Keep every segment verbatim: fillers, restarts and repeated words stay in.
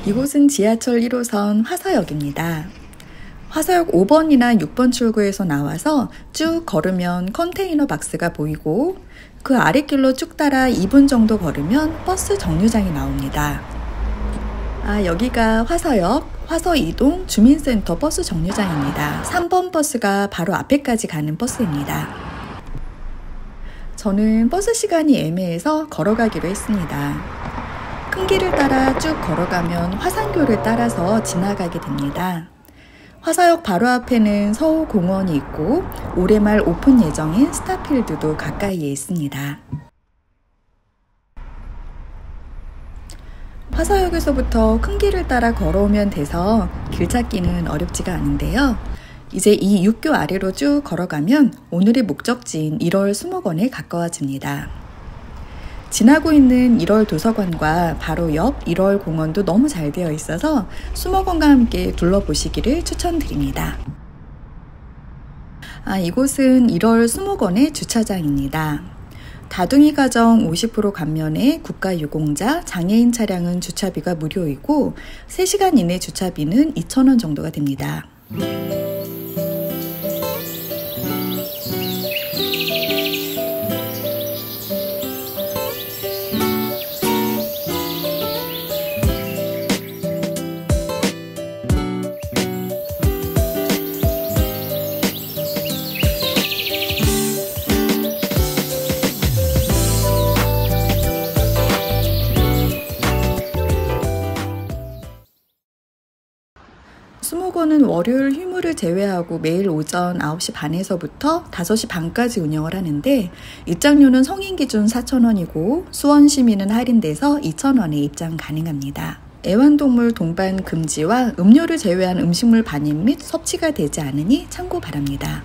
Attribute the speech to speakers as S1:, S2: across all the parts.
S1: 이곳은 지하철 일 호선 화서역입니다. 화서역 오 번이나 육 번 출구에서 나와서 쭉 걸으면 컨테이너 박스가 보이고 그 아랫길로 쭉 따라 이 분 정도 걸으면 버스 정류장이 나옵니다. 아, 여기가 화서역 화서이동 주민센터 버스 정류장입니다. 삼 번 버스가 바로 앞에까지 가는 버스입니다. 저는 버스 시간이 애매해서 걸어가기로 했습니다. 큰 길을 따라 쭉 걸어가면 화산교를 따라서 지나가게 됩니다. 화서역 바로 앞에는 서호공원이 있고 올해 말 오픈 예정인 스타필드도 가까이에 있습니다. 화서역에서부터 큰 길을 따라 걸어오면 돼서 길 찾기는 어렵지가 않은데요. 이제 이 육교 아래로 쭉 걸어가면 오늘의 목적지인 일 월 수목원에 가까워집니다. 지나고 있는 일 월 도서관과 바로 옆 일 월 공원도 너무 잘 되어 있어서 수목원과 함께 둘러보시기를 추천드립니다. 아, 이곳은 일 월 수목원의 주차장입니다. 다둥이 가정 오십 퍼센트 감면에 국가유공자, 장애인 차량은 주차비가 무료이고 세 시간 이내 주차비는 이천 원 정도가 됩니다. 수목원은 월요일 휴무를 제외하고 매일 오전 아홉 시 반에서부터 다섯 시 반까지 운영을 하는데 입장료는 성인 기준 사천 원이고 수원 시민은 할인돼서 이천 원에 입장 가능합니다. 애완동물 동반 금지와 음료를 제외한 음식물 반입 및 섭취가 되지 않으니 참고 바랍니다.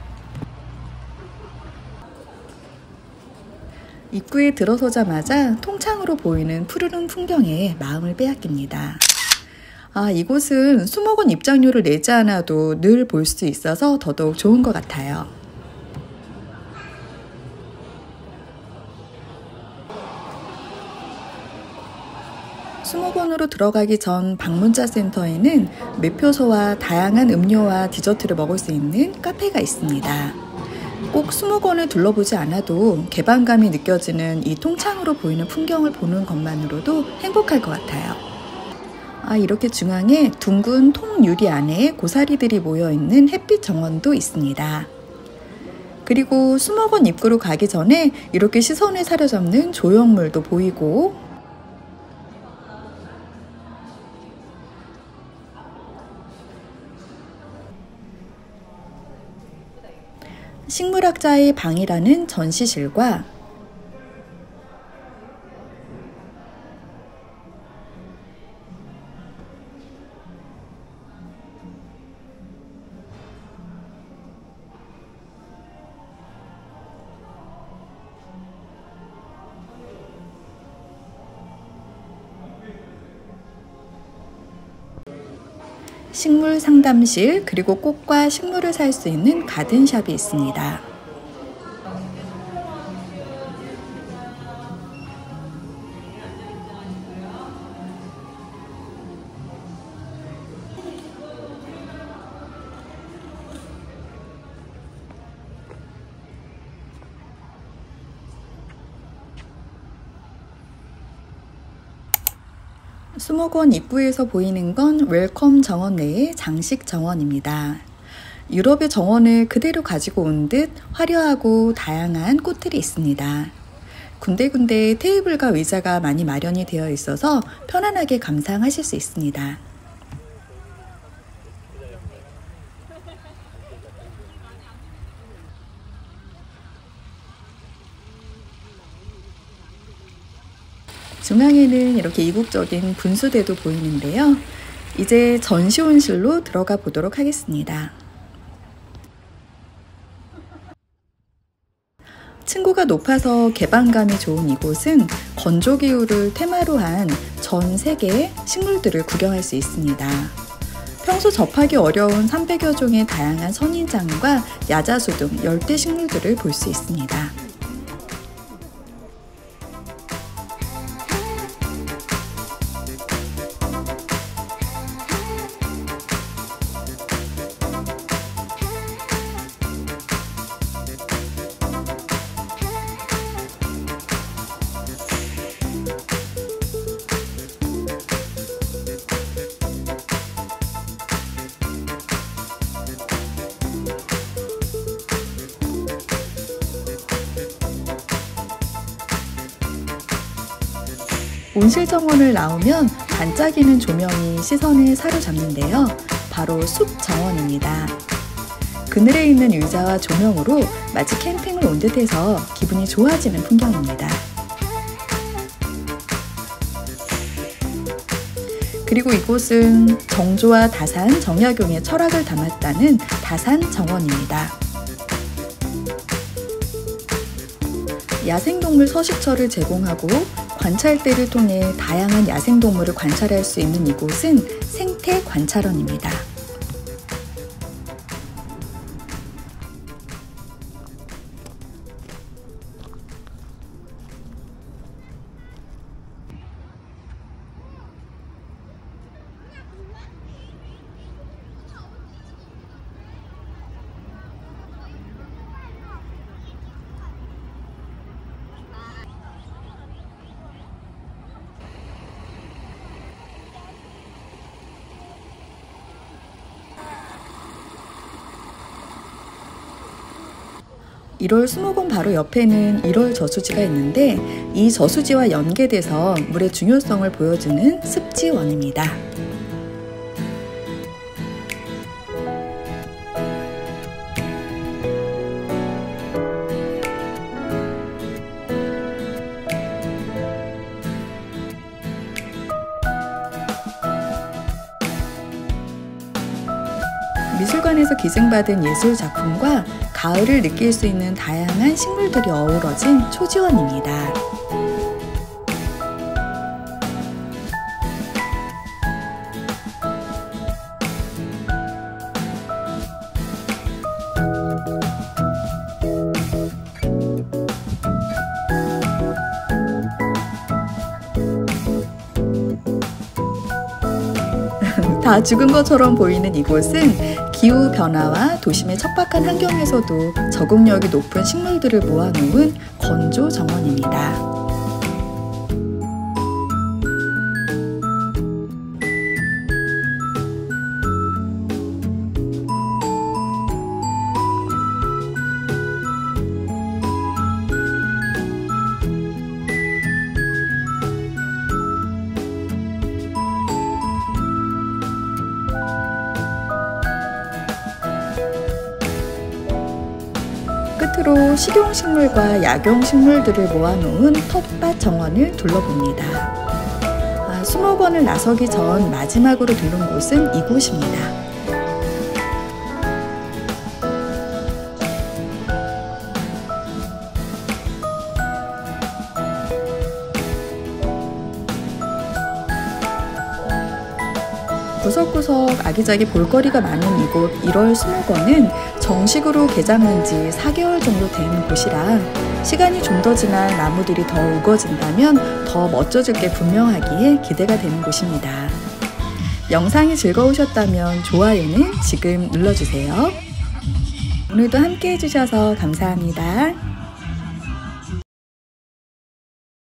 S1: 입구에 들어서자마자 통창으로 보이는 푸르른 풍경에 마음을 빼앗깁니다. 아, 이곳은 수목원 입장료를 내지 않아도 늘 볼 수 있어서 더더욱 좋은 것 같아요. 수목원으로 들어가기 전 방문자 센터에는 매표소와 다양한 음료와 디저트를 먹을 수 있는 카페가 있습니다. 꼭 수목원을 둘러보지 않아도 개방감이 느껴지는 이 통창으로 보이는 풍경을 보는 것만으로도 행복할 것 같아요. 아, 이렇게 중앙에 둥근 통유리 안에 고사리들이 모여있는 햇빛 정원도 있습니다. 그리고 수목원 입구로 가기 전에 이렇게 시선을 사로잡는 조형물도 보이고 식물학자의 방이라는 전시실과 식물 상담실, 그리고 꽃과 식물을 살 수 있는 가든샵이 있습니다. 수목원 입구에서 보이는 건 웰컴 정원 내의 장식 정원입니다. 유럽의 정원을 그대로 가지고 온 듯 화려하고 다양한 꽃들이 있습니다. 군데군데 테이블과 의자가 많이 마련이 되어 있어서 편안하게 감상하실 수 있습니다. 중앙에는 이렇게 이국적인 분수대도 보이는데요. 이제 전시온실로 들어가 보도록 하겠습니다. 층고가 높아서 개방감이 좋은 이곳은 건조기후를 테마로 한 전 세계의 식물들을 구경할 수 있습니다. 평소 접하기 어려운 삼백여 종의 다양한 선인장과 야자수 등 열대 식물들을 볼 수 있습니다. 온실 정원을 나오면 반짝이는 조명이 시선을 사로잡는데요. 바로 숲 정원입니다. 그늘에 있는 의자와 조명으로 마치 캠핑을 온 듯해서 기분이 좋아지는 풍경입니다. 그리고 이곳은 정조와 다산, 정약용의 철학을 담았다는 다산 정원입니다. 야생동물 서식처를 제공하고 관찰대를 통해 다양한 야생동물을 관찰할 수 있는 이곳은 생태관찰원입니다. 일월 수목원 바로 옆에는 일월 저수지가 있는데 이 저수지와 연계돼서 물의 중요성을 보여주는 습지원입니다. 미술관에서 기증받은 예술 작품과 가을을 느낄 수 있는 다양한 식물들이 어우러진 초지원입니다. 다 죽은 것처럼 보이는 이곳은 기후변화와 도심의 척박한 환경에서도 적응력이 높은 식물들을 모아놓은 건조 정원입니다. 끝으로 식용식물과 약용식물들을 모아놓은 텃밭 정원을 둘러봅니다. 아, 수목원을 나서기 전 마지막으로 들른 곳은 이곳입니다. 구석구석 아기자기 볼거리가 많은 이곳 일월 수목원은 정식으로 개장한 지 사 개월 정도 된 곳이라 시간이 좀 더 지나 나무들이 더 우거진다면 더 멋져질 게 분명하기에 기대가 되는 곳입니다. 영상이 즐거우셨다면 좋아요는 지금 눌러주세요. 오늘도 함께 해주셔서 감사합니다.